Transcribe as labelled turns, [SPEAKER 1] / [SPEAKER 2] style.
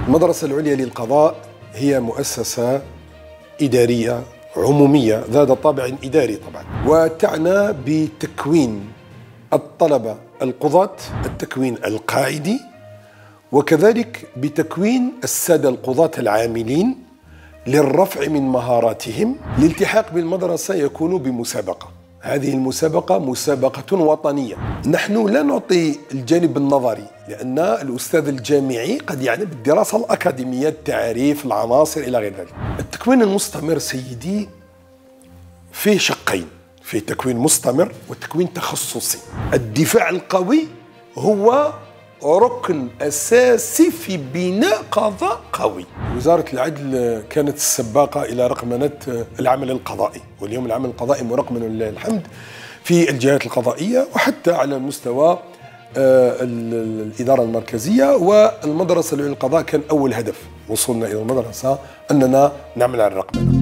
[SPEAKER 1] المدرسة العليا للقضاء هي مؤسسة إدارية عمومية ذات طابع إداري طبعا، وتعنى بتكوين الطلبة القضاة، التكوين القاعدي، وكذلك بتكوين السادة القضاة العاملين للرفع من مهاراتهم. الالتحاق بالمدرسة يكون بمسابقة، هذه المسابقة مسابقة وطنية. نحن لا نعطي الجانب النظري، لأن الأستاذ الجامعي قد يعني بالدراسة الأكاديمية، التعريف، العناصر إلى غير ذلك. التكوين المستمر سيدي فيه شقين، فيه تكوين مستمر وتكوين تخصصي. الدفاع القوي هو ركن أساسي في بناء قضاء قوي. وزارة العدل كانت السباقة إلى رقمنة العمل القضائي، واليوم العمل القضائي مرقمن ولله الحمد في الجهات القضائية، وحتى على مستوى الإدارة المركزية. والمدرسة للقضاء كان أول هدف وصولنا إلى المدرسة أننا نعمل على الرقمنة.